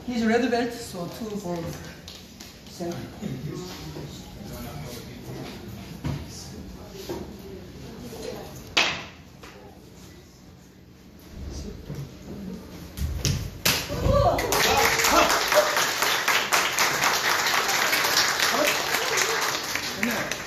He's red belt, so 2 for center. 네.